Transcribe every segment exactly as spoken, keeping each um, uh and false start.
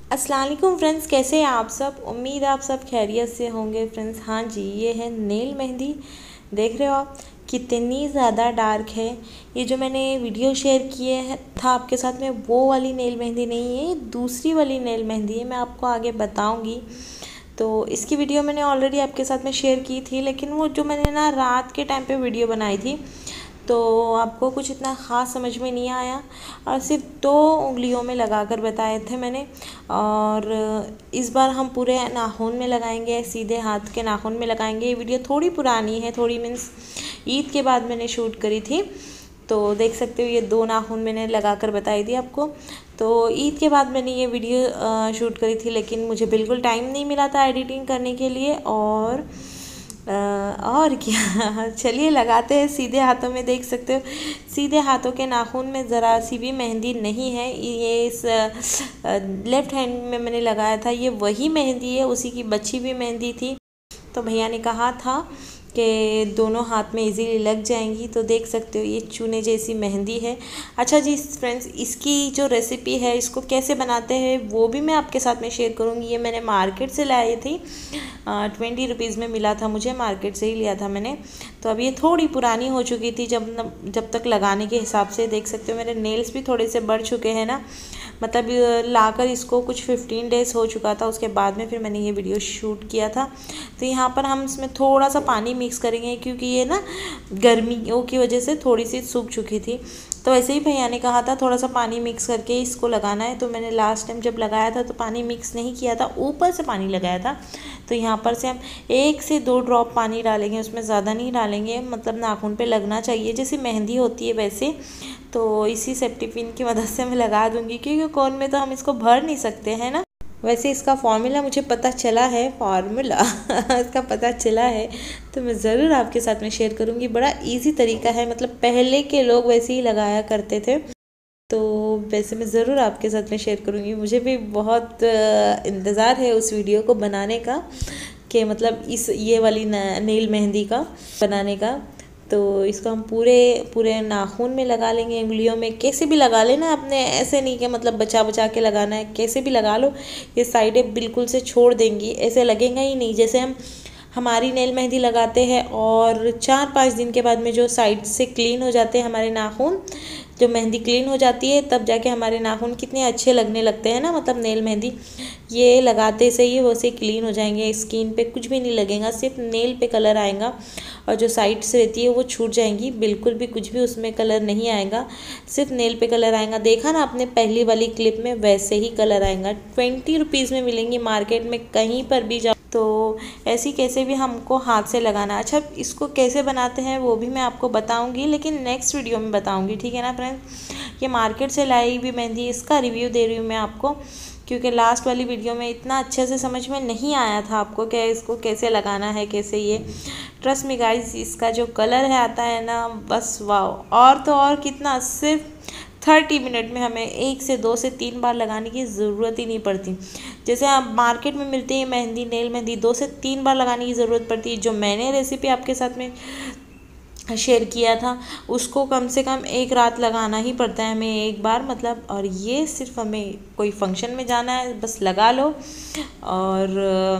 अस्सलाम वालेकुम फ्रेंड्स, कैसे हैं आप सब। उम्मीद है आप सब खैरियत से होंगे फ्रेंड्स। हाँ जी, ये है नेल मेहंदी। देख रहे हो आप कितनी ज़्यादा डार्क है। ये जो मैंने वीडियो शेयर किए है था आपके साथ में, वो वाली नेल मेहंदी नहीं है, ये दूसरी वाली नेल मेहंदी है। मैं आपको आगे बताऊंगी। तो इसकी वीडियो मैंने ऑलरेडी आपके साथ में शेयर की थी, लेकिन वो जो मैंने ना रात के टाइम पे वीडियो बनाई थी तो आपको कुछ इतना ख़ास समझ में नहीं आया, और सिर्फ दो उंगलियों में लगा कर बताए थे मैंने। और इस बार हम पूरे नाखून में लगाएंगे, सीधे हाथ के नाखून में लगाएंगे। ये वीडियो थोड़ी पुरानी है, थोड़ी मीन्स ईद के बाद मैंने शूट करी थी। तो देख सकते हो ये दो नाखून मैंने लगा कर बताई थी आपको। तो ईद के बाद मैंने ये वीडियो शूट करी थी, लेकिन मुझे बिल्कुल टाइम नहीं मिला था एडिटिंग करने के लिए। और और क्या चलिए लगाते हैं सीधे हाथों में। देख सकते हो सीधे हाथों के नाखून में ज़रा सी भी मेहंदी नहीं है। ये इस लेफ़्ट हैंड में मैंने लगाया था, ये वही मेहंदी है, उसी की बची हुई मेहंदी थी। तो भैया ने कहा था कि दोनों हाथ में इजीली लग जाएंगी। तो देख सकते हो ये चूने जैसी मेहंदी है। अच्छा जी फ्रेंड्स, इसकी जो रेसिपी है, इसको कैसे बनाते हैं वो भी मैं आपके साथ में शेयर करूँगी। ये मैंने मार्केट से लाई थी, ट्वेंटी रुपीज़ में मिला था मुझे, मार्केट से ही लिया था मैंने। तो अब ये थोड़ी पुरानी हो चुकी थी जब जब तक लगाने के हिसाब से। देख सकते हो मेरे नेल्स भी थोड़े से बढ़ चुके हैं ना, मतलब लाकर इसको कुछ फिफ्टीन डेज़ हो चुका था। उसके बाद में फिर मैंने ये वीडियो शूट किया था। तो यहाँ पर हम इसमें थोड़ा सा पानी मिक्स करेंगे, क्योंकि ये ना गर्मियों की वजह से थोड़ी सी सूख चुकी थी। तो ऐसे ही भैया ने कहा था थोड़ा सा पानी मिक्स करके इसको लगाना है। तो मैंने लास्ट टाइम जब लगाया था तो पानी मिक्स नहीं किया था, ऊपर से पानी लगाया था। तो यहाँ पर से हम एक से दो ड्रॉप पानी डालेंगे, उसमें ज़्यादा नहीं डालेंगे, मतलब नाखून पे लगना चाहिए जैसे मेहंदी होती है वैसे। तो इसी सेफ्टी पिन की मदद से मैं लगा दूँगी, क्योंकि कोन में तो हम इसको भर नहीं सकते हैं ना। वैसे इसका फार्मूला मुझे पता चला है, फार्मूला इसका पता चला है, तो मैं ज़रूर आपके साथ में शेयर करूँगी। बड़ा इजी तरीका है, मतलब पहले के लोग वैसे ही लगाया करते थे। तो वैसे मैं ज़रूर आपके साथ में शेयर करूँगी। मुझे भी बहुत इंतज़ार है उस वीडियो को बनाने का, कि मतलब इस ये वाली नेल मेहंदी का बनाने का। तो इसको हम पूरे पूरे नाखून में लगा लेंगे, उंगलियों में, कैसे भी लगा लेना अपने, ऐसे नहीं कि मतलब बचा बचा के लगाना है, कैसे भी लगा लो। ये साइडें बिल्कुल से छोड़ देंगी, ऐसे लगेगा ही नहीं जैसे हम हमारी नेल मेहंदी लगाते हैं। और चार पाँच दिन के बाद में जो साइड से क्लीन हो जाते हैं हमारे नाखून, जब मेहंदी क्लीन हो जाती है तब जाके हमारे नाखून कितने अच्छे लगने लगते हैं ना। मतलब नेल मेहंदी ये लगाते से ही वैसे क्लीन हो जाएंगे, स्किन पे कुछ भी नहीं लगेगा, सिर्फ नेल पे कलर आएगा। और जो साइड से रहती है वो छूट जाएंगी, बिल्कुल भी कुछ भी उसमें कलर नहीं आएगा, सिर्फ नेल पे कलर आएगा। देखा ना आपने पहली वाली क्लिप में, वैसे ही कलर आएगा। ट्वेंटी रुपीज़ में मिलेंगी मार्केट में, कहीं पर भी जाओ। तो ऐसी कैसे भी हमको हाथ से लगाना। अच्छा, इसको कैसे बनाते हैं वो भी मैं आपको बताऊंगी, लेकिन नेक्स्ट वीडियो में बताऊंगी, ठीक है ना फ्रेंड्स। ये मार्केट से लाई हुई मेहंदी, इसका रिव्यू दे रही हूँ मैं आपको, क्योंकि लास्ट वाली वीडियो में इतना अच्छे से समझ में नहीं आया था आपको कि इसको कैसे लगाना है, कैसे ये। ट्रस्ट मी गाइस, इसका जो कलर है आता है ना, बस वाह। और तो और कितना, सिर्फ थर्टी मिनट में हमें एक से दो से तीन बार लगाने की ज़रूरत ही नहीं पड़ती। जैसे आप मार्केट में मिलती है मेहंदी, नेल मेहंदी, दो से तीन बार लगाने की ज़रूरत पड़ती है। जो मैंने रेसिपी आपके साथ में शेयर किया था उसको कम से कम एक रात लगाना ही पड़ता है हमें एक बार, मतलब। और ये सिर्फ हमें कोई फंक्शन में जाना है, बस लगा लो और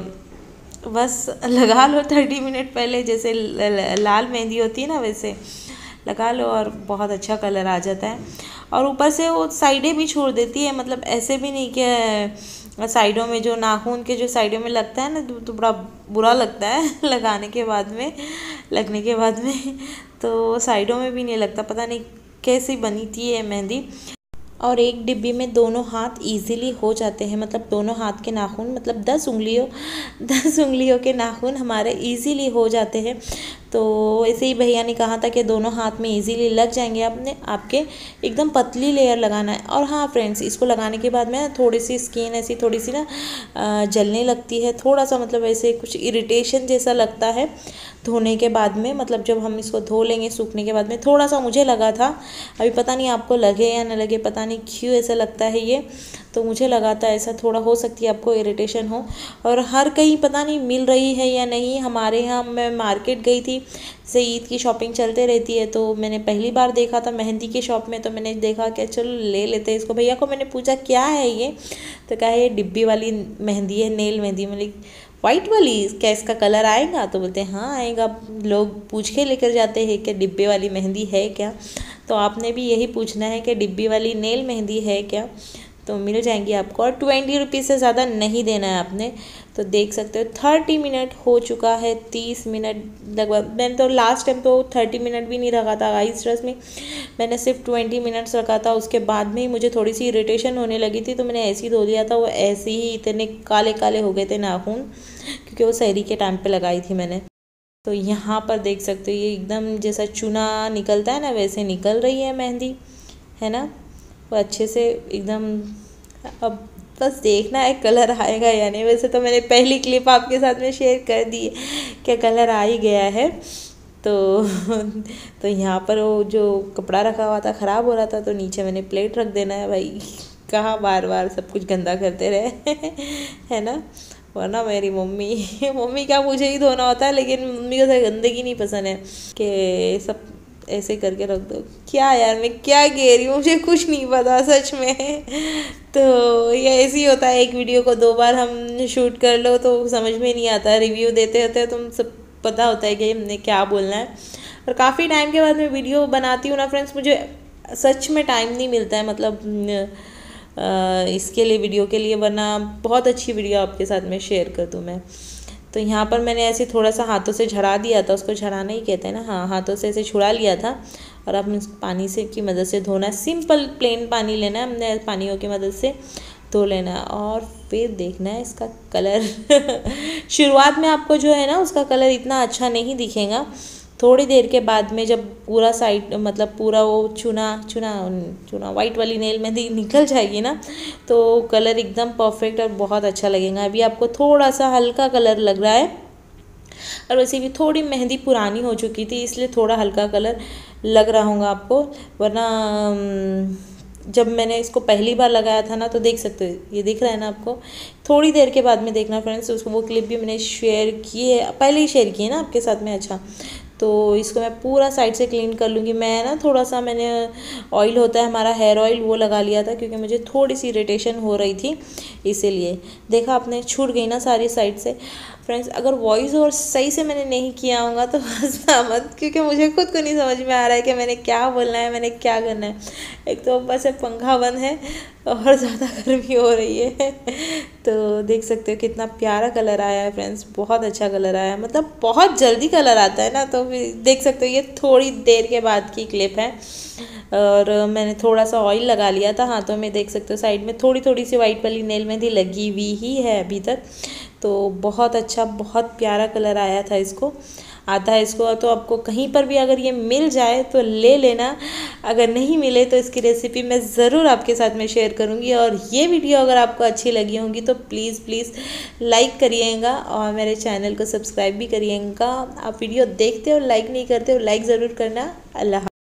बस लगा लो थर्टी मिनट पहले, जैसे लाल मेहंदी होती है ना वैसे लगा लो, और बहुत अच्छा कलर आ जाता है। और ऊपर से वो साइडें भी छोड़ देती है, मतलब ऐसे भी नहीं कि साइडों में, जो नाखून के जो साइडों में लगता है ना, तो बड़ा बुरा लगता है लगाने के बाद में, लगने के बाद में। तो साइडों में भी नहीं लगता, पता नहीं कैसी बनी थी ये मेहंदी। और एक डिब्बी में दोनों हाथ इजीली हो जाते हैं, मतलब दोनों हाथ के नाखून, मतलब दस उंगलियों दस उंगलियों के नाखून हमारे इजीली हो जाते हैं। तो ऐसे ही भैया ने कहा था कि दोनों हाथ में इजीली लग जाएंगे। आपने आपके एकदम पतली लेयर लगाना है। और हाँ फ्रेंड्स, इसको लगाने के बाद में थोड़ी सी स्किन ऐसी थोड़ी सी ना जलने लगती है, थोड़ा सा, मतलब ऐसे कुछ इरिटेशन जैसा लगता है धोने के बाद में। मतलब जब हम इसको धो लेंगे सूखने के बाद में, थोड़ा सा मुझे लगा था, अभी पता नहीं आपको लगे या न लगे, पता नहीं क्यों ऐसा लगता है ये। तो मुझे लगा था ऐसा थोड़ा हो सकती है आपको इरिटेशन हो। और हर कहीं पता नहीं मिल रही है या नहीं, हमारे यहाँ मैं मार्केट गई थी थी, से ईद की शॉपिंग चलते रहती है, तो मैंने पहली बार देखा था मेहंदी के शॉप में, तो मैंने देखा कि चलो ले लेते हैं इसको। भैया को मैंने पूछा क्या है ये, तो कहा ये डिब्बी वाली मेहंदी है, नेल मेहंदी। मैंने वाइट वाली, क्या इसका कलर आएगा? तो बोलते हैं हाँ आएगा। लोग पूछ के लेकर जाते हैं कि डिब्बे वाली मेहंदी है क्या, तो आपने भी यही पूछना है कि डिब्बी वाली नेल मेहंदी है क्या, तो मिल जाएंगी आपको। और ट्वेंटी रुपीज़ से ज़्यादा नहीं देना है आपने। तो देख सकते हो थर्टी मिनट हो चुका है, तीस मिनट लगभग। मैंने तो लास्ट टाइम तो थर्टी मिनट भी नहीं रखा था गाइस, ट्रस्ट में मैंने सिर्फ ट्वेंटी मिनट्स रखा था। उसके बाद में ही मुझे थोड़ी सी इरिटेशन होने लगी थी, तो मैंने ऐसे ही धो लिया था। वो ऐसे ही इतने काले काले हो गए थे नाखून, क्योंकि वो सहरी के टाइम पे लगाई थी मैंने। तो यहाँ पर देख सकते हो ये एकदम जैसा चूना निकलता है ना, वैसे निकल रही है मेहंदी, है ना। वो अच्छे से एकदम, अब बस देखना है कलर आएगा या नहीं। वैसे तो मैंने पहली क्लिप आपके साथ में शेयर कर दी है कि कलर आ ही गया है। तो तो यहाँ पर वो जो कपड़ा रखा हुआ था ख़राब हो रहा था, तो नीचे मैंने प्लेट रख देना है भाई, कहाँ बार बार सब कुछ गंदा करते रहे है ना। वरना मेरी मम्मी मम्मी क्या मुझे ही धोना होता है, लेकिन मम्मी को गंदगी नहीं पसंद है कि सब ऐसे करके रख दो। क्या यार मैं क्या कह रही हूँ, मुझे कुछ नहीं पता सच में। तो ये ऐसे ही होता है, एक वीडियो को दो बार हम शूट कर लो तो समझ में नहीं आता, रिव्यू देते होते तुम सब पता होता है कि हमने क्या बोलना है। और काफ़ी टाइम के बाद मैं वीडियो बनाती हूँ ना फ्रेंड्स, मुझे सच में टाइम नहीं मिलता है, मतलब इसके लिए, वीडियो के लिए, वरना बहुत अच्छी वीडियो आपके साथ में शेयर कर दूँ मैं। तो यहाँ पर मैंने ऐसे थोड़ा सा हाथों से झड़ा दिया था, उसको झड़ाना ही कहते हैं ना, हाँ हाथों से ऐसे छुड़ा लिया था। और अब पानी से की मदद से धोना है, सिंपल प्लेन पानी लेना है हमने, पानियों की मदद से धो लेना है। और फिर देखना है इसका कलर शुरुआत में आपको जो है ना उसका कलर इतना अच्छा नहीं दिखेगा, थोड़ी देर के बाद में जब पूरा साइड, मतलब पूरा वो चूना चूना चूना वाइट वाली नेल मेहंदी निकल जाएगी ना, तो कलर एकदम परफेक्ट और बहुत अच्छा लगेगा। अभी आपको थोड़ा सा हल्का कलर लग रहा है, और वैसे भी थोड़ी मेहंदी पुरानी हो चुकी थी, इसलिए थोड़ा हल्का कलर लग रहा होगा आपको। वरना जब मैंने इसको पहली बार लगाया था ना, तो देख सकते हो ये दिख रहा है ना आपको। थोड़ी देर के बाद में देखना फ्रेंड्स, उसको वो क्लिप भी मैंने शेयर की है, पहले ही शेयर की है ना आपके साथ में। अच्छा, तो इसको मैं पूरा साइड से क्लीन कर लूँगी। मैं ना थोड़ा सा, मैंने ऑयल होता है हमारा हेयर ऑयल, वो लगा लिया था, क्योंकि मुझे थोड़ी सी इरिटेशन हो रही थी, इसीलिए। देखा आपने, छूट गई ना सारी साइड से। फ्रेंड्स अगर वॉइस और सही से मैंने नहीं किया होगा तो हंसना मत, क्योंकि मुझे खुद को नहीं समझ में आ रहा है कि मैंने क्या बोलना है, मैंने क्या करना है। एक तो ऊपर से पंखा बंद है और ज़्यादा गर्मी हो रही है। तो देख सकते हो कितना प्यारा कलर आया है फ्रेंड्स, बहुत अच्छा कलर आया है, मतलब बहुत जल्दी कलर आता है ना। तो फिर देख सकते हो ये थोड़ी देर के बाद की क्लिप है, और मैंने थोड़ा सा ऑयल लगा लिया था हाथों में। देख सकते हो साइड में थोड़ी थोड़ी सी वाइट वाली नेल मेहंदी लगी हुई ही है अभी तक। तो बहुत अच्छा, बहुत प्यारा कलर आया था इसको, आता है इसको। तो आपको कहीं पर भी अगर ये मिल जाए तो ले लेना, अगर नहीं मिले तो इसकी रेसिपी मैं ज़रूर आपके साथ में शेयर करूँगी। और ये वीडियो अगर आपको अच्छी लगी होंगी तो प्लीज़ प्लीज़ लाइक करिएगा, और मेरे चैनल को सब्सक्राइब भी करिएगा। आप वीडियो देखते हो लाइक नहीं करते हो, लाइक ज़रूर करना। अल्लाह।